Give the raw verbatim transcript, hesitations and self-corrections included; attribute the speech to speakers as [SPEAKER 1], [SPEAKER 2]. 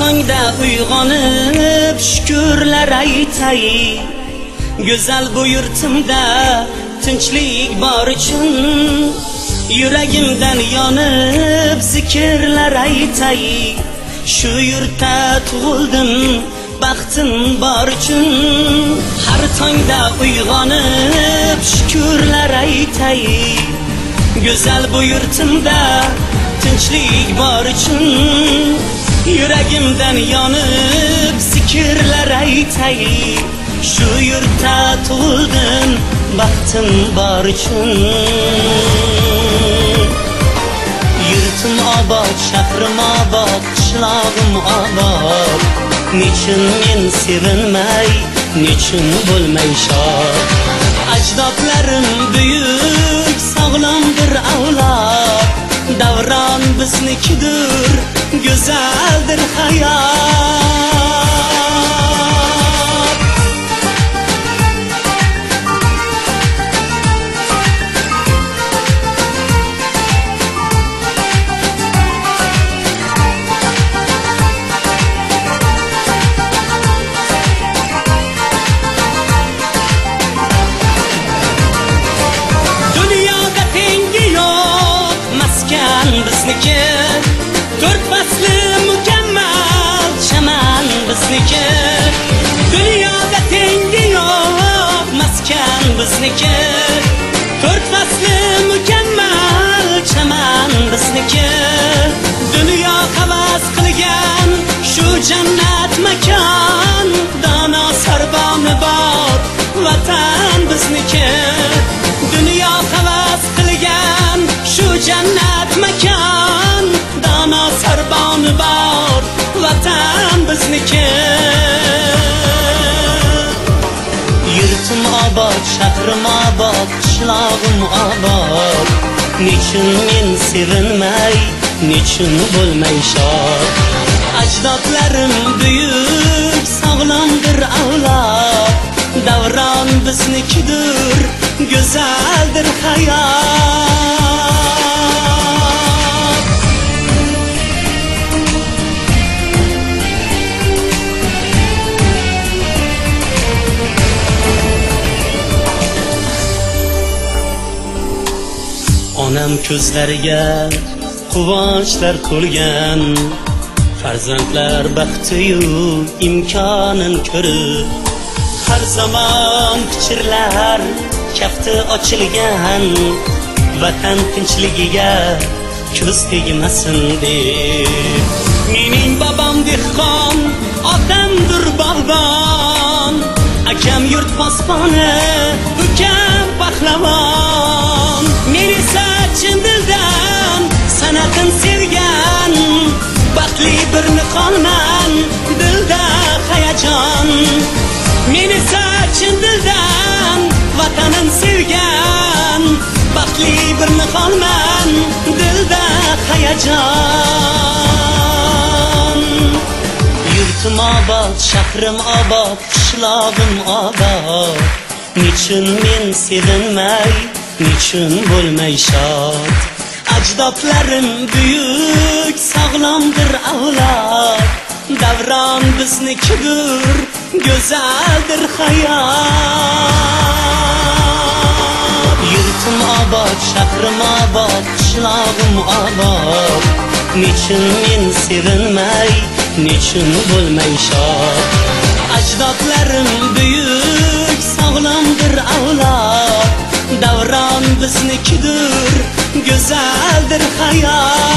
[SPEAKER 1] tongda uyg'onib shukrlar aytay, go'zal bu yurtimda tinchlik bor uchun yuragimdan yonib zikrlar aytay. Shu yurtda tug'ildim baxtim bor uchun, har tongda uyg'onib shukrlar aytay, go'zal bu yurtimda tinchlik bor uchun yuragimdan yonib zikrlar aytay. Shu yurtda tug'ildim baxtim bor uchun. Yurtim obod, shahrim obod, qishlog'im obod. Niçin men sevinmay, niçin bo'lmay shod? Ajdodlarim buyuk, sog'lomdir avlod. Davron biznikidir, go'zaldir hayot. Bizniki to'rt fasli mukammal chaman bizniki, dunyoda tengi yo'q maskan bizniki. To'rt fasli mukammal chaman bizniki, dunyo havas qilgan shu jannat makon. Dono sarboni bor vatan bizniki, dunyo havas qilgan shu jannat makon. Dono sarboni bor vatan bizniki. Yurtim obod, shahrim obod, qishlog'im obod. Niçin men sevinmay, niçin bo'lmay shod? Ajdodlarim buyuk, sog'lomdir avlod. Davron biznikidir, go'zaldir hayot. Onam ko'zlariga quvonchlar to'lgan, farzandlar baxtiyu imkonin ko'rib, har zamon pichirlar kafti ochilgan. Vatan tinchligiga ko'z tegmasin deb, mening babam dehqon, otamdir bog'bon. Akam yurt posboni, ukam pahlavon. Men esa chin dildan san'atni sevgan, baxtli bir niqolman, dilda hayajon. Men esa chin dildan vatanim sevgan, baxtli bir niqolman, dilda hayajon. Yurtim obod, shahrim obod, qishlog'im obod. Niçin men sevinmay, niçin bo'lmay shod? Ajdodlarim buyuk, sog'lomdir avlod. Davron biznikidir, go'zaldir hayot. Yurtim obod, shahrim obod, qishlog'im obod. Niçin men sevinmay, niçin bo'lmay shod? Ajdodlarim buyuk, sog'lomdir avlod. Davron biznikidir, go'zaldir hayot.